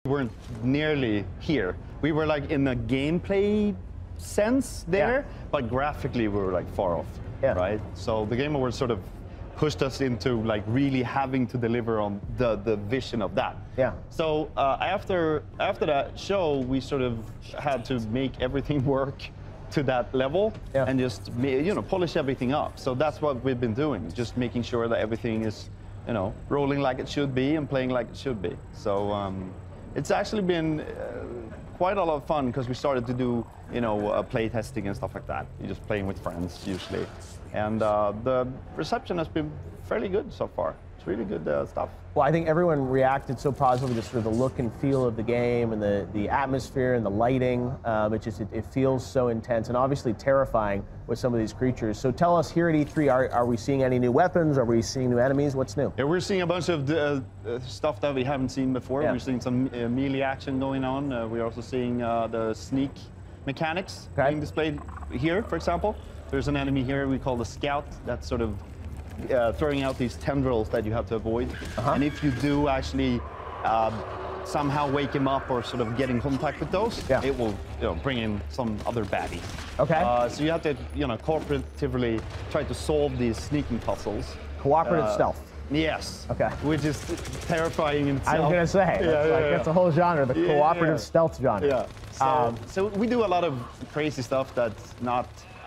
weren't nearly here. We were like in a gameplay sense there, but graphically we were like far off, right? So the Game Awards sort of pushed us into like really having to deliver on the vision of that. Yeah. So after that show, we sort of had to make everything work to that level and just polish everything up. So that's what we've been doing, just making sure that everything is rolling like it should be and playing like it should be. So it's actually been quite a lot of fun because we started to do play testing and stuff like that. You're just playing with friends usually. And the reception has been fairly good so far. It's really good stuff. Well, I think everyone reacted so positively to sort of the look and feel of the game and the atmosphere and the lighting. It feels so intense and obviously terrifying with some of these creatures. So tell us, here at E3, are we seeing any new weapons? Are we seeing new enemies? What's new? Yeah, we're seeing a bunch of stuff that we haven't seen before. Yeah. We're seeing some melee action going on. We're also seeing the sneak mechanics being displayed here, for example. There's an enemy here we call the Scout that's sort of throwing out these tendrils that you have to avoid. And if you do actually somehow wake him up or sort of get in contact with those, it will bring in some other baddie. Okay. So you have to cooperatively try to solve these sneaking puzzles. Cooperative stealth. Yes. Okay. Which is terrifying in itself. I was going to say, that's a whole genre, the cooperative stealth genre. Yeah. So we do a lot of crazy stuff that's not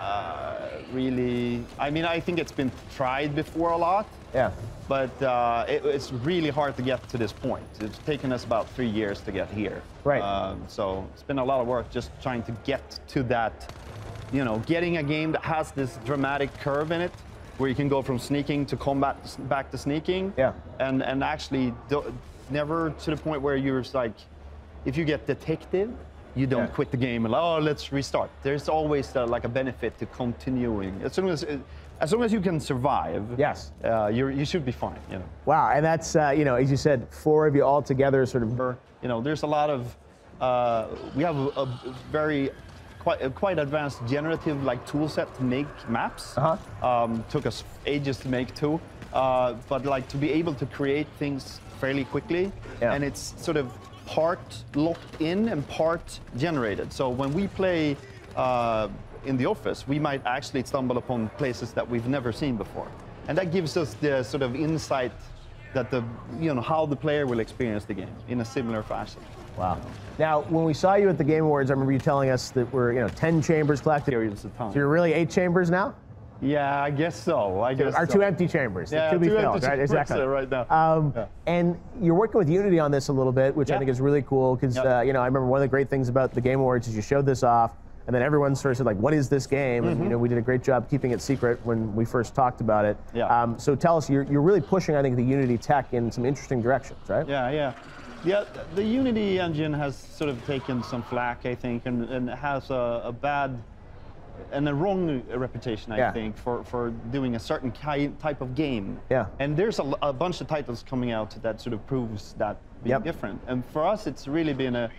really, I think it's been tried before a lot. Yeah. But it's really hard to get to this point. It's taken us about 3 years to get here. Right. So it's been a lot of work just trying to get to that, getting a game that has this dramatic curve in it, where you can go from sneaking to combat back to sneaking. Yeah. And actually never to the point where you're like, if you get detected, you don't quit the game and let's restart. There's always like a benefit to continuing. As long as you can survive, you should be fine. Wow, and that's as you said, 4 of you all together, sort of. There's a lot of we have a very quite advanced generative tool set to make maps. Took us ages to make 2, but to be able to create things fairly quickly, and it's sort of part locked in and part generated. So when we play in the office, we might actually stumble upon places that we've never seen before. And that gives us the sort of insight that how the player will experience the game in a similar fashion. Wow. Now, when we saw you at the Game Awards, I remember you telling us that we're 10 chambers collected. So you're really 8 chambers now? Yeah, I guess so. Our 2 empty chambers. Yeah, 2 be filled, right? Exactly. Right now. And you're working with Unity on this a little bit, which I think is really cool, because I remember one of the great things about the Game Awards is you showed this off, and then everyone sort of said, what is this game? And we did a great job keeping it secret when we first talked about it. So tell us, you're really pushing, I think, the Unity tech in some interesting directions, right? Yeah, the Unity engine has sort of taken some flack, I think, and has a bad and a wrong reputation, I think, for doing a certain type of game. And there's a bunch of titles coming out that sort of proves that being different. And for us, it's really been a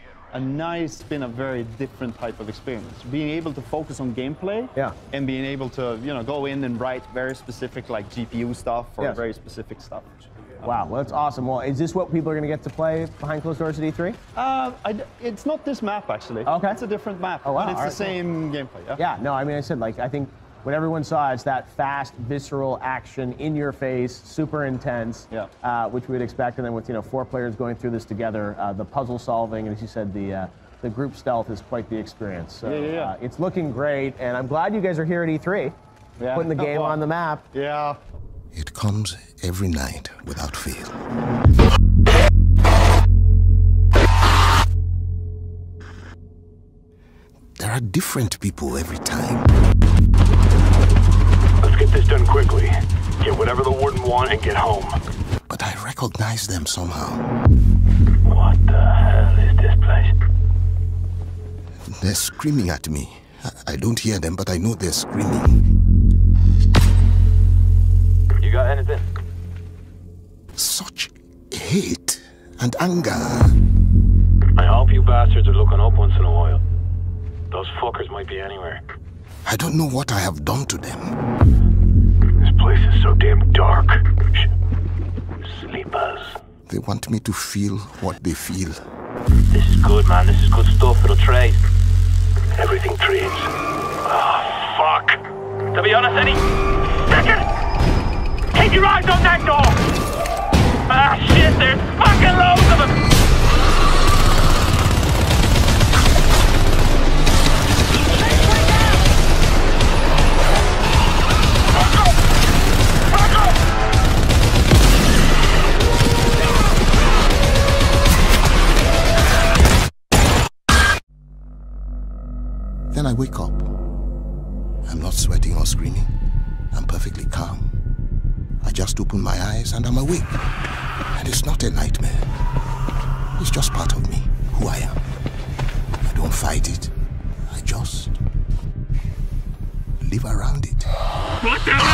very different type of experience. Being able to focus on gameplay and being able to go in and write very specific GPU stuff or very specific stuff. Wow, well, that's awesome. Well, is this what people are going to get to play behind closed doors at E3? It's not this map, actually. Okay. It's a different map, oh, wow. but it's the same gameplay. Yeah, no, I said, I think what everyone saw is that fast, visceral action, in your face, super intense, which we would expect. And then with 4 players going through this together, the puzzle solving, and as you said, the group stealth is quite the experience. So it's looking great, and I'm glad you guys are here at E3, putting the game on the map. Yeah. It comes every night without fail. There are different people every time. Let's get this done quickly. Get whatever the Warden want and get home. But I recognize them somehow. What the hell is this place? They're screaming at me. I don't hear them, but I know they're screaming. You got anything? Such hate and anger. I hope you bastards are looking up once in a while. Those fuckers might be anywhere. I don't know what I have done to them. This place is so damn dark. Sleepers. They want me to feel what they feel. This is good, man. This is good stuff. It'll trade. Everything trades. Oh, fuck. To be honest, Eddie, second! Keep your eyes on that door! Ah, shit, there's fucking loads of them! Then I wake up. I'm not sweating or screaming. I'm perfectly calm. I just open my eyes and I'm awake. And it's not a nightmare. It's just part of me, who I am. I don't fight it. I just live around it. What the hell?